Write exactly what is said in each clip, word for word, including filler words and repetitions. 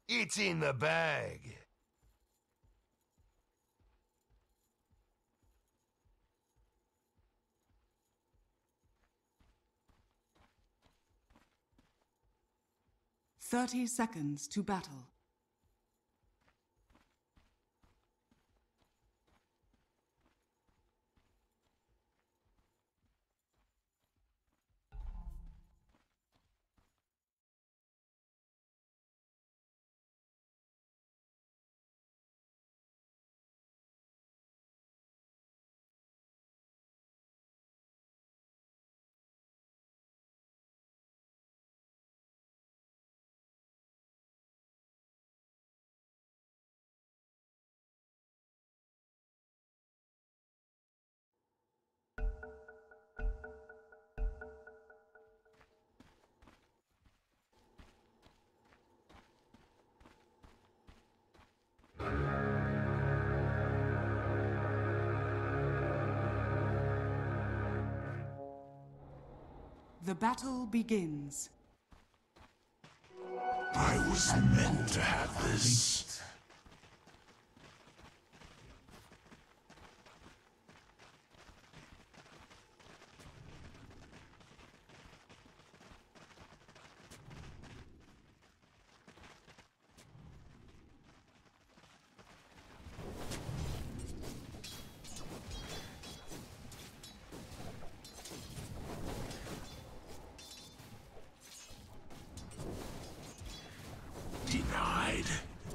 It's in the bag. Thirty seconds to battle. The battle begins. I was meant to have this. Denied.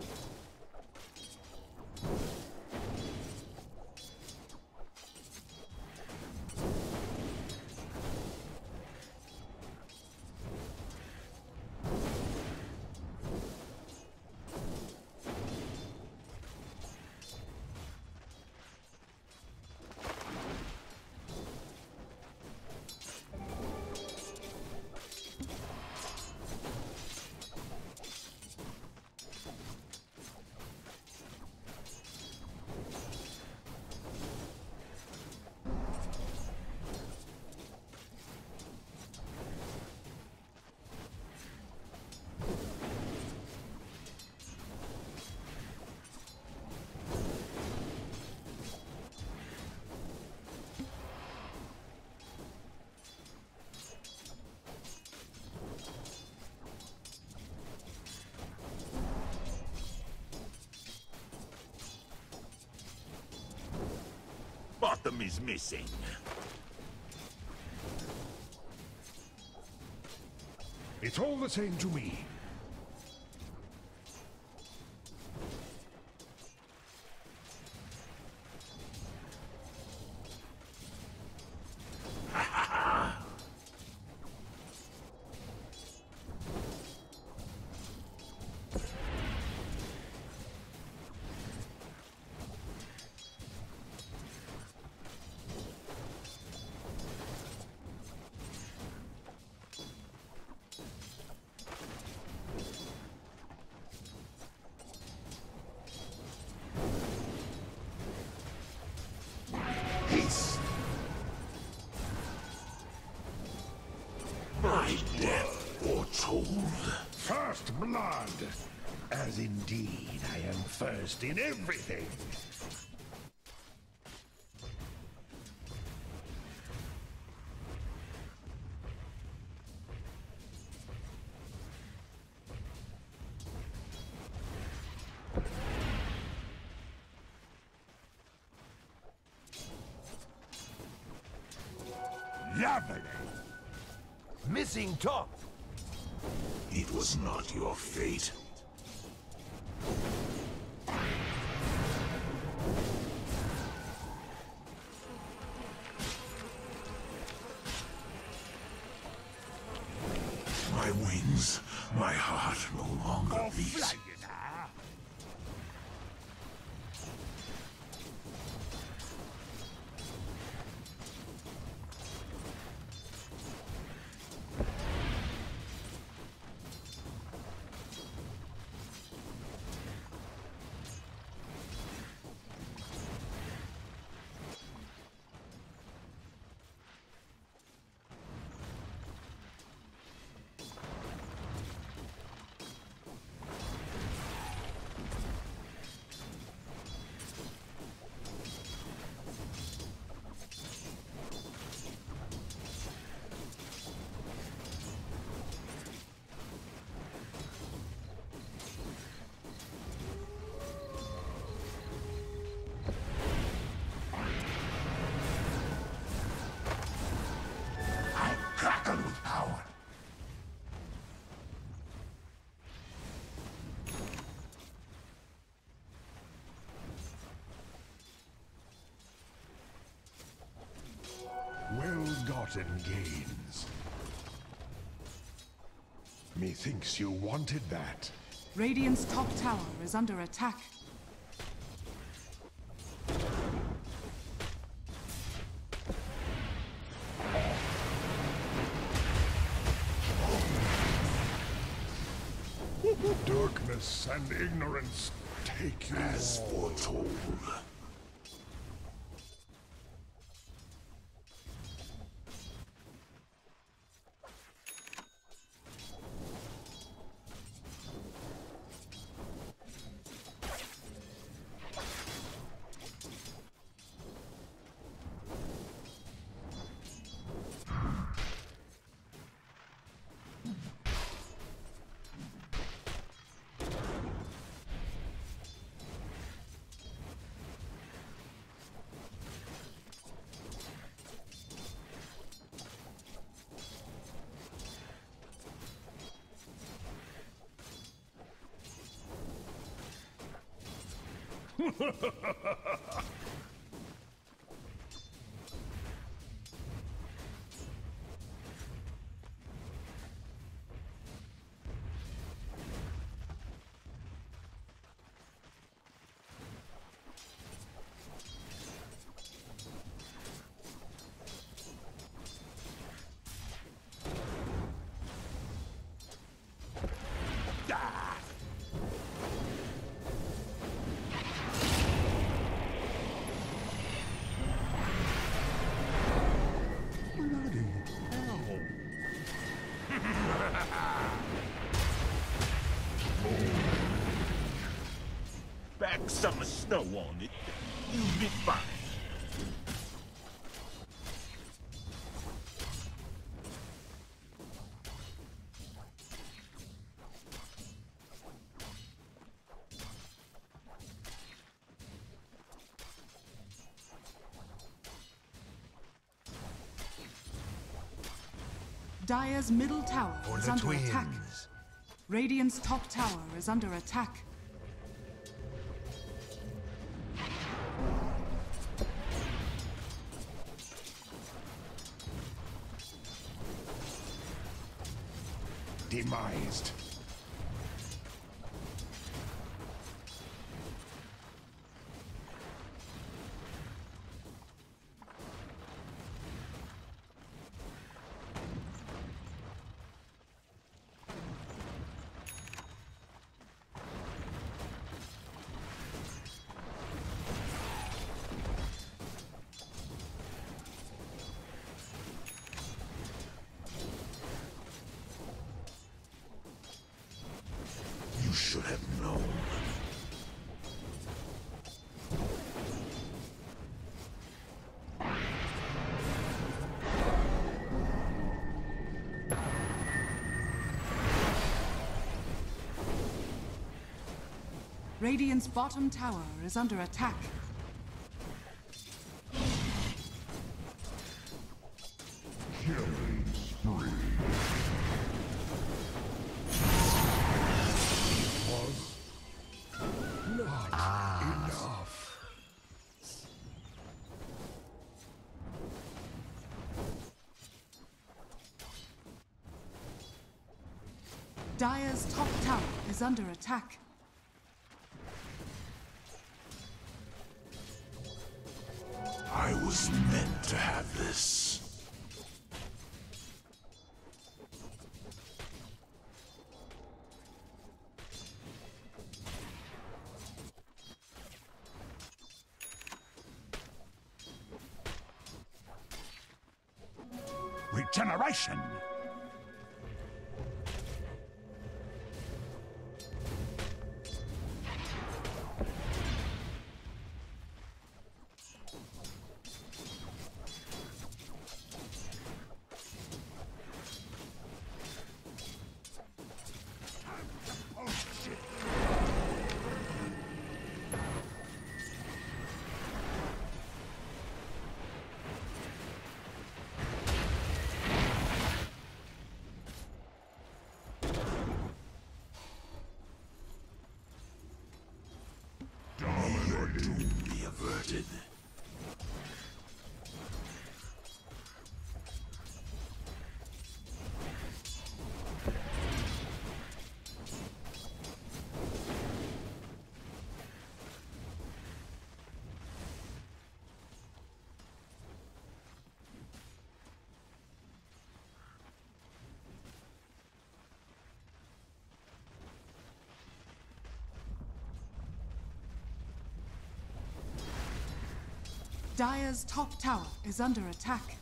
Bottom is missing. It's all the same to me. My death foretold. First blood! As indeed I am first in everything. Lovely. Missing top. It was not your fate. My wings, my heart no longer beats. ill-gotten gains. Methinks you wanted that. Radiant's top tower is under attack. Darkness and ignorance take you As all. foretold. Back some snow on it. You'll be fine. Dire's middle tower For is the under twins. attack. Radiant's top tower is under attack. Demised. You should have known. Radiant's bottom tower is under attack. Killing spree. Was not enough. Dire's top tower is under attack. I was meant to have this. Regeneration! Dire's top tower is under attack.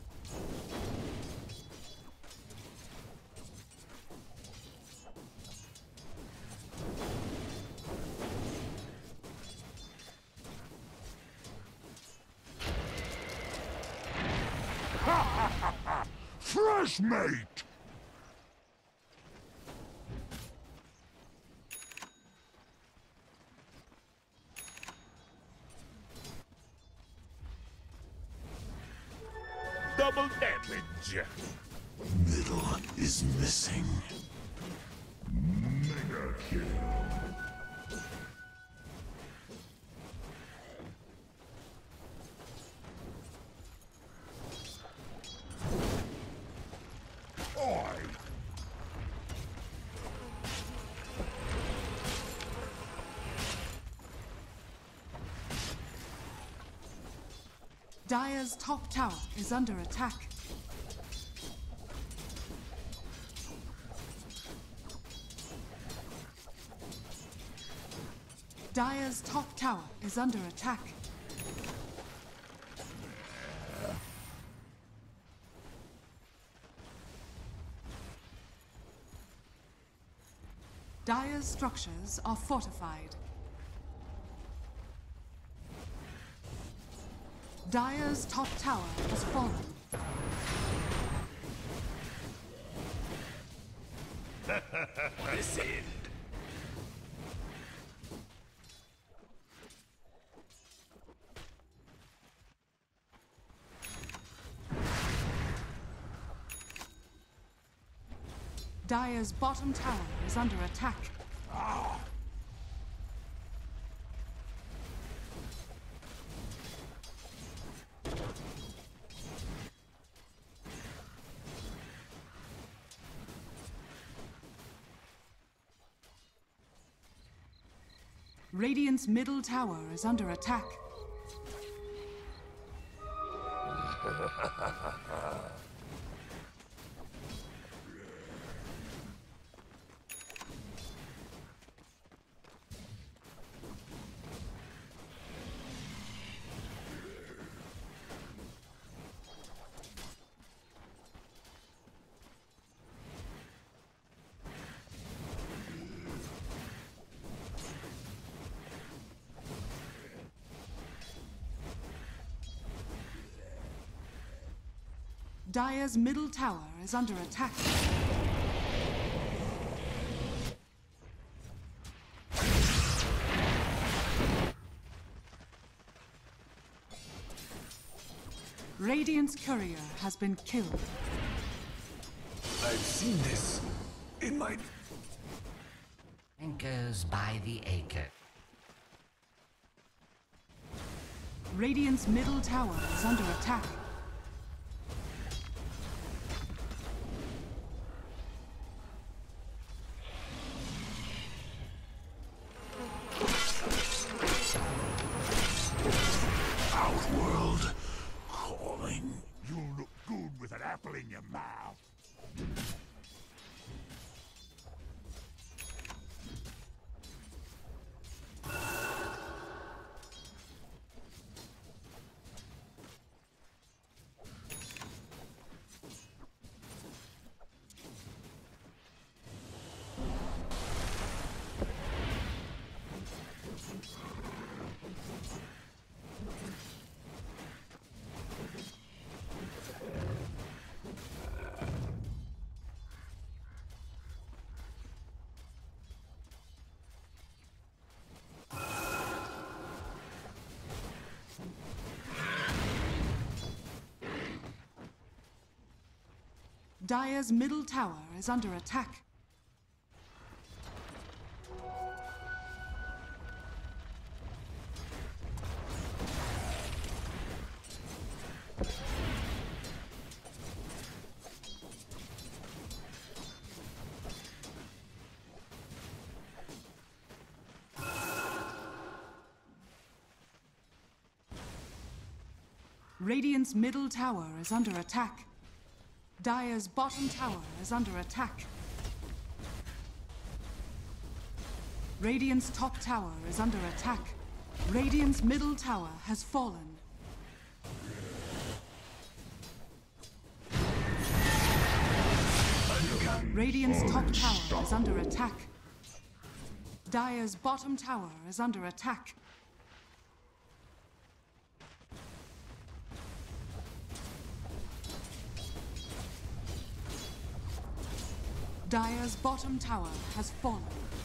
Fresh mate! Double damage. Middle is missing. Mega kill. Dire's top tower is under attack. Dire's top tower is under attack. Dire's structures are fortified. Dire's top tower has fallen. This end. Dire's bottom tower is under attack. Ah. Radiant's middle tower is under attack. Dire's middle tower is under attack. Radiant's courier has been killed. I've seen this in my... Anchors by the acre. Radiant's middle tower is under attack. Outworld calling. You'll look good with an apple in your mouth. Dire's middle tower is under attack. Radiant's middle tower is under attack. Dire's bottom tower is under attack. Radiant's top tower is under attack. Radiant's middle tower has fallen. Radiant's top tower is under attack. Dire's bottom tower is under attack. Dire's bottom tower has fallen.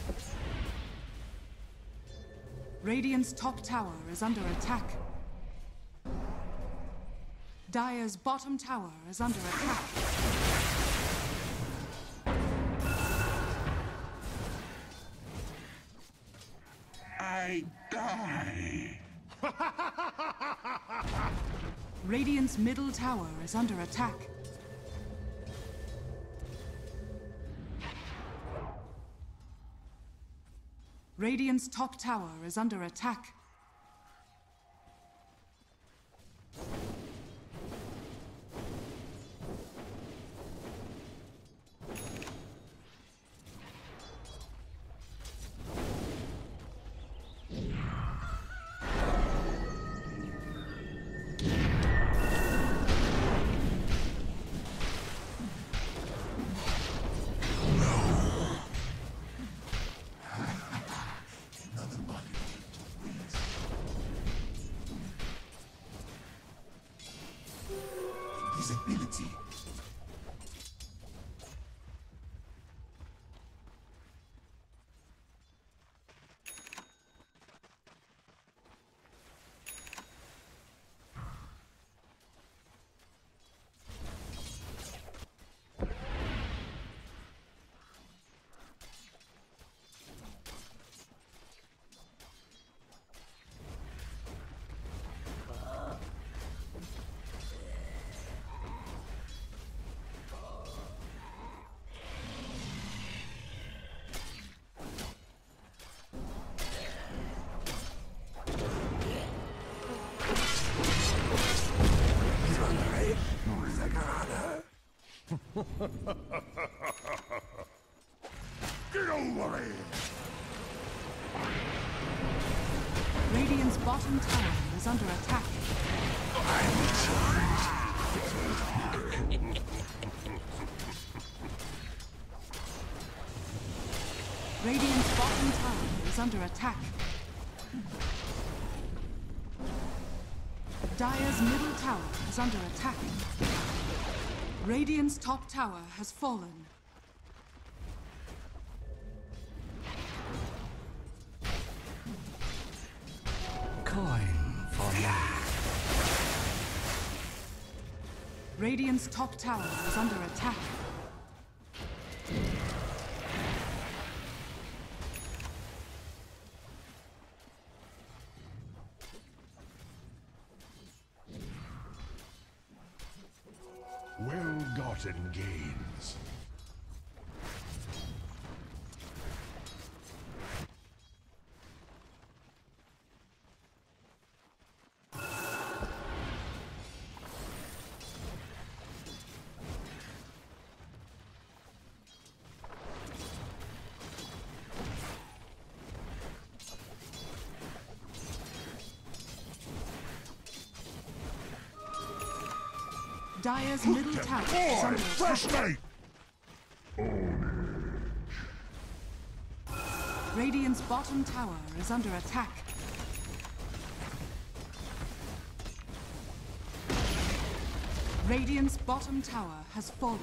Radiant's top tower is under attack. Dire's bottom tower is under attack. I die. Radiant's middle tower is under attack. Radiant's top tower is under attack. Visibility. Get over here! Radiant's bottom tower is under attack. Radiant's bottom tower is under attack. Dire's middle tower is under attack. Radiant's top tower has fallen. Coin for me. Radiant's top tower is under attack. Well-gotten gains. Dire's middle tower is Boy, under fresh attack. meat! Radiant's bottom tower is under attack. Radiant's bottom tower has fallen.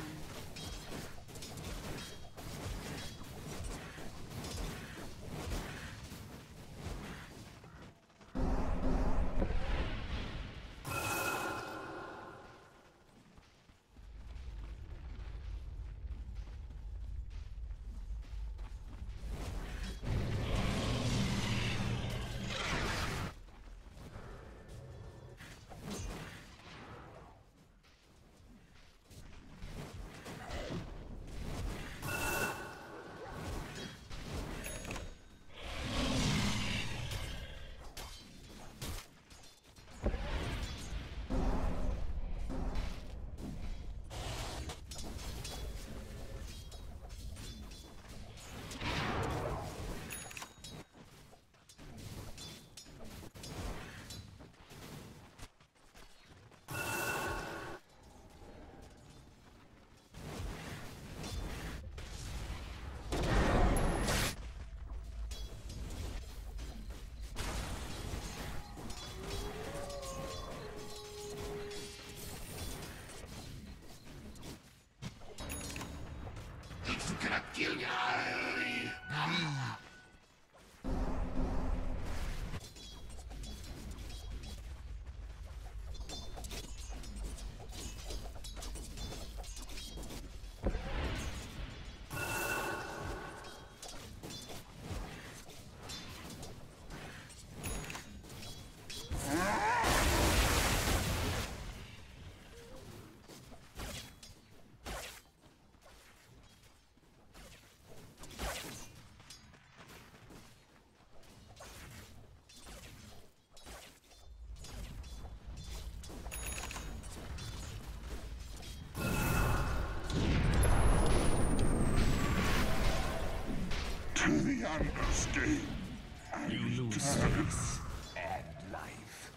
to the underskin. You lose face and life.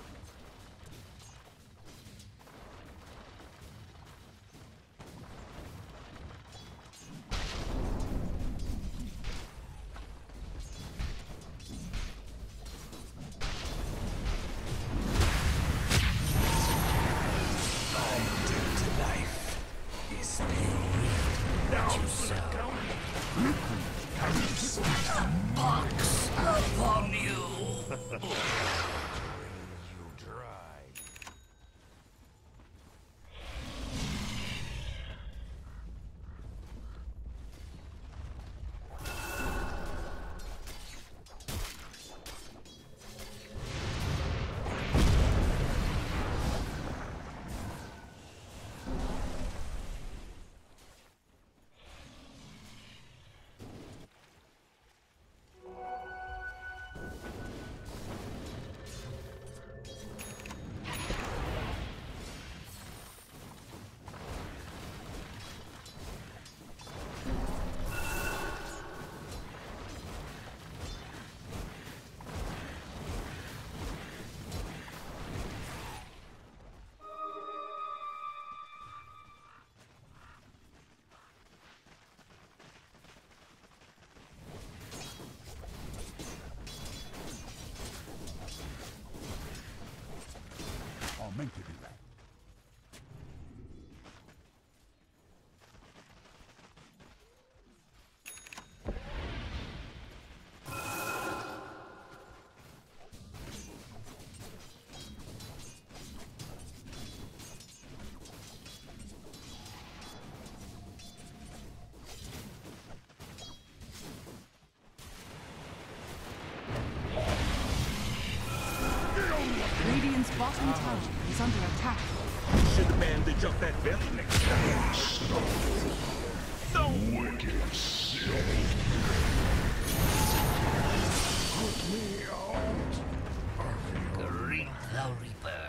Meant to do that. Radiant's bottom tower is under attack. Should have banned the jump that belly next time. No. Wicked sick. Put me out. Greet the Reaper.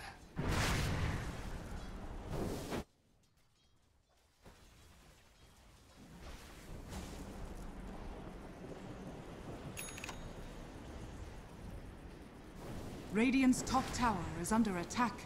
Radiant's top tower is under attack.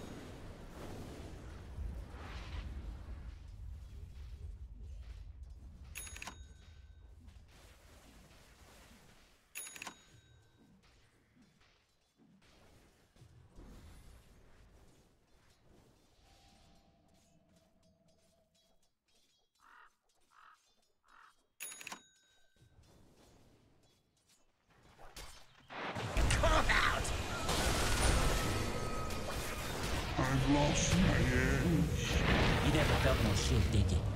I've lost my edge. You never felt no shit, did you?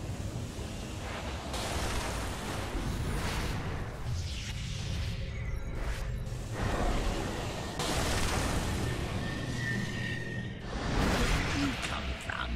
Where you come from?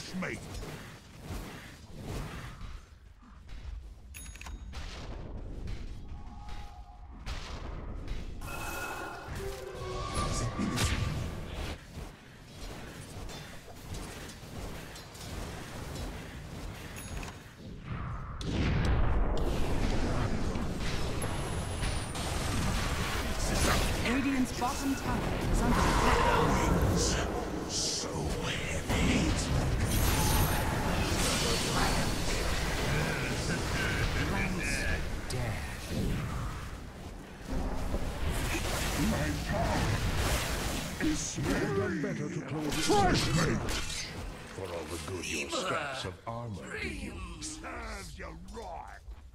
Fresh meat. Radiant's bottom tower is under attack. Wings so heavy. My power is done better to close it. Fresh meat. For all the good your scraps of armor do you. Serves you right.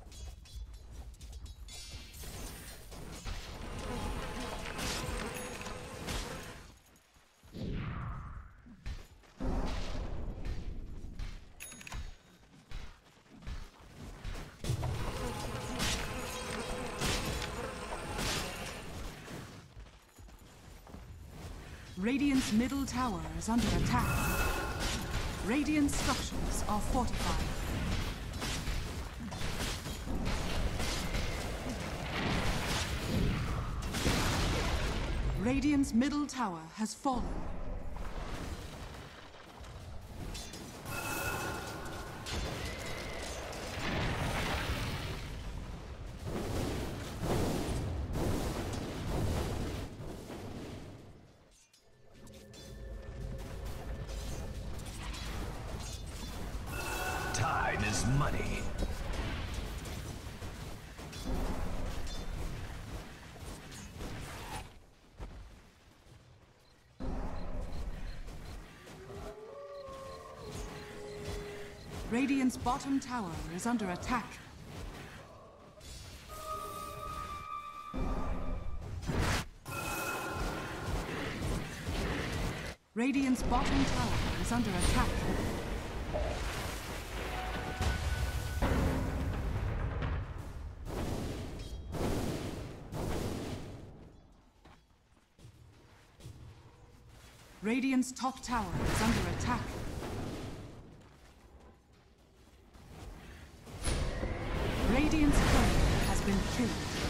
Radiant's middle tower is under attack. Radiant structures are fortified. Radiant's middle tower has fallen. Time is money. Radiant's bottom tower is under attack. Radiant's bottom tower is under attack. Radiant's top tower is under attack. Radiant's turret has been killed.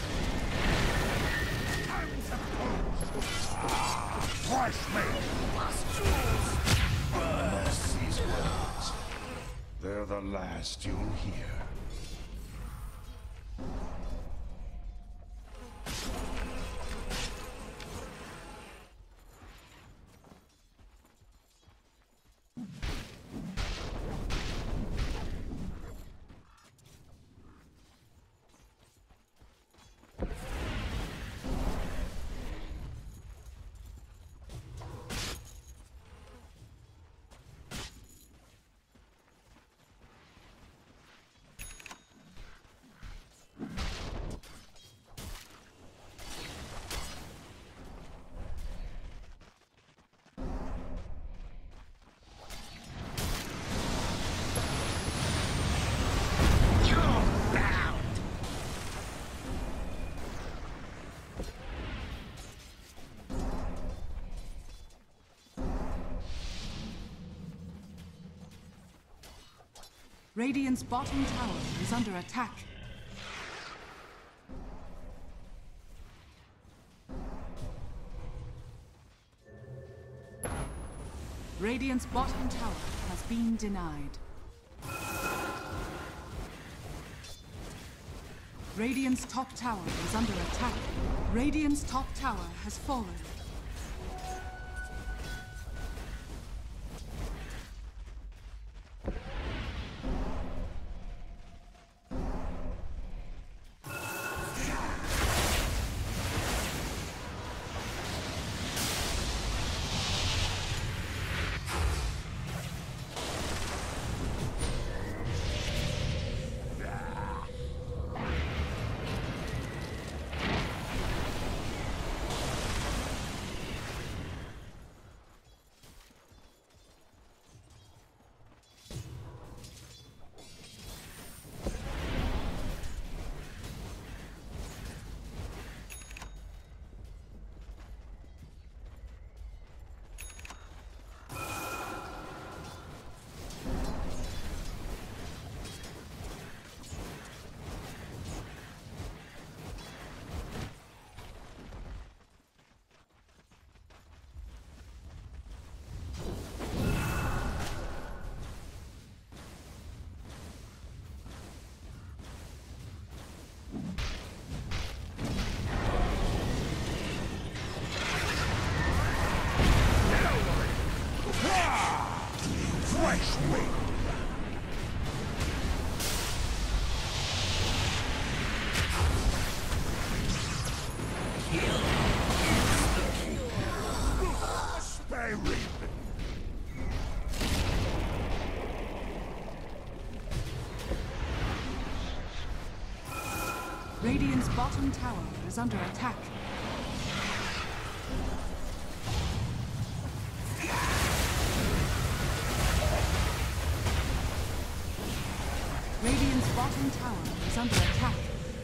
Fresh meat. Unless these words, they're the last you'll hear. Radiant's bottom tower is under attack. Radiant's bottom tower has been denied. Radiant's top tower is under attack. Radiant's top tower has fallen. bottom tower is under attack. Radiant's bottom tower is under attack.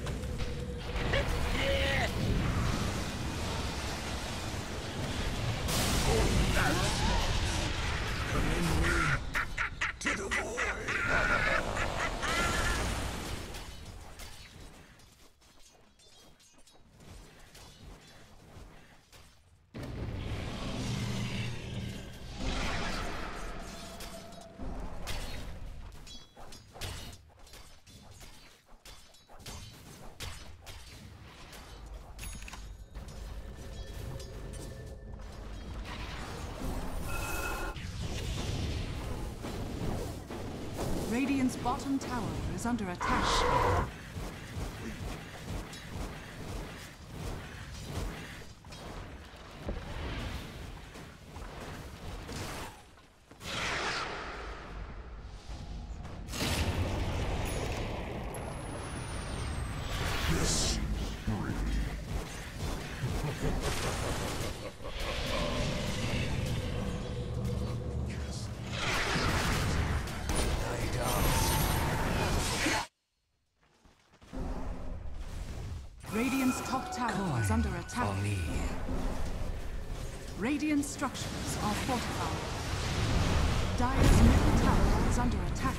Radiant's bottom tower is under attack. This Radiant's top tower is under attack. Radiant structures are fortified. Dire's middle tower is under attack.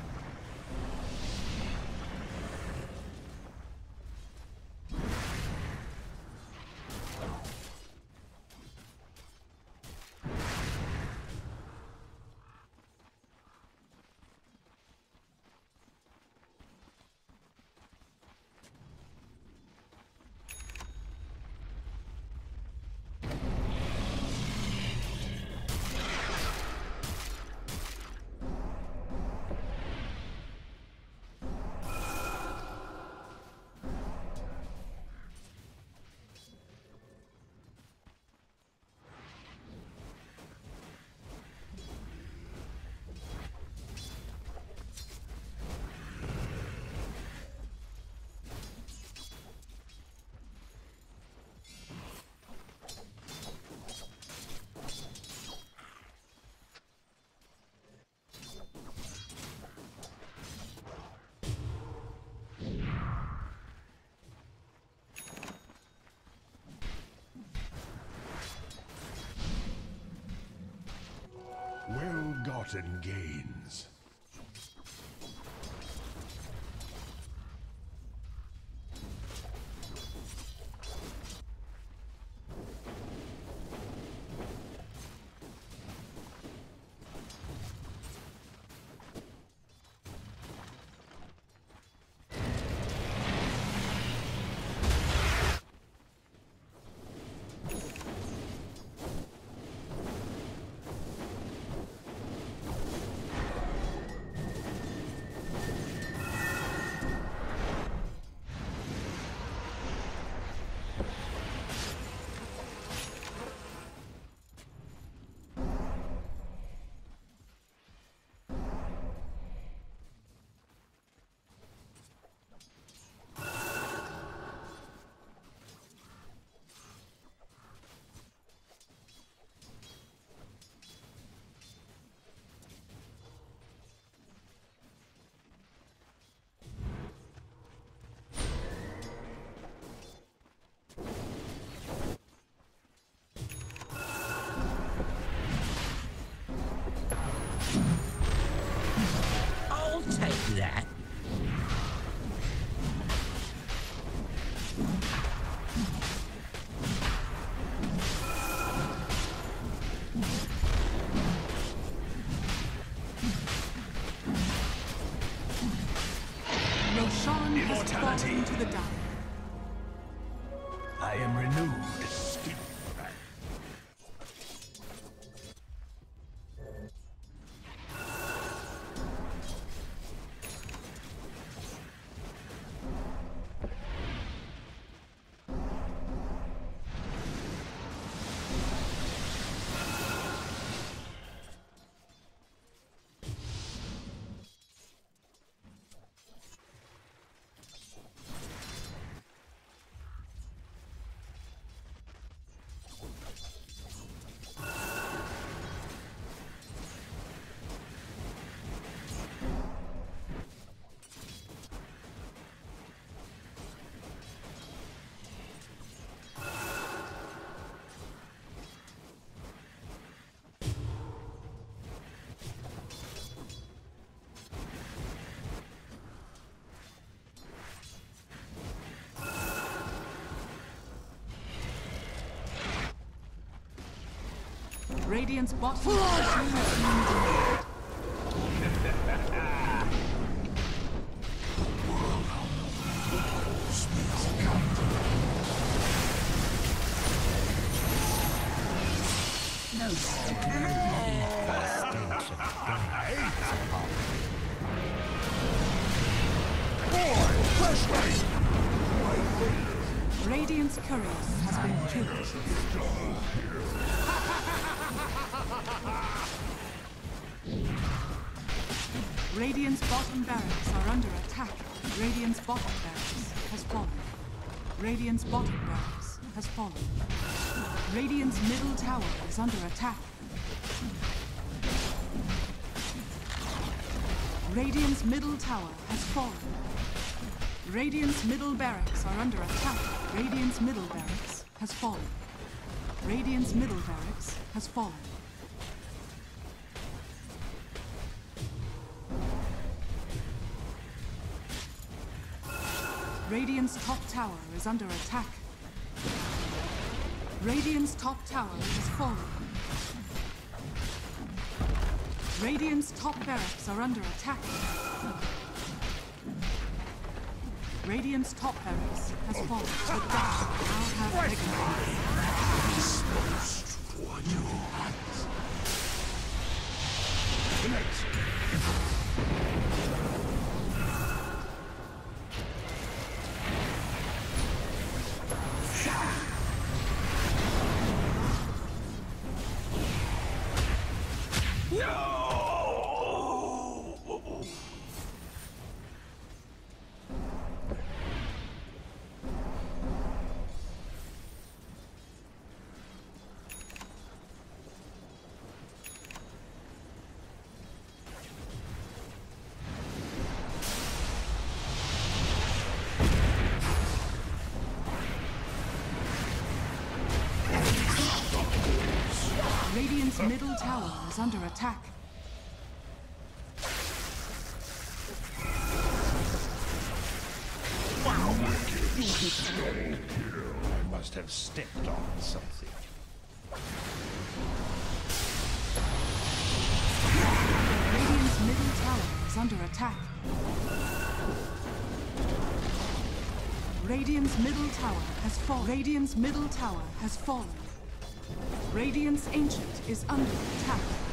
well-gotten gains. I'll take that. Roshan has fallen to the Dire. I am renewed. Radiant's bottom tower has been destroyed. No Radiant's courier has been killed. Radiant's bottom barracks are under attack. Radiant's bottom barracks has fallen. Radiant's bottom barracks has fallen. Radiant's middle tower is under attack. Radiant's middle tower has fallen. Radiant's middle barracks are under attack. Radiant's middle barracks has fallen. Radiant's middle barracks has fallen. Radiant's top tower is under attack. Radiant's top tower has fallen. Radiant's top barracks are under attack. Radiant's top barracks has fallen. The Dire now have Radiant's middle tower is under attack. I must have stepped on something. Radiant's middle tower is under attack. Radiant's middle tower has fallen. Radiant's middle tower has fallen. Radiant's Ancient is under attack.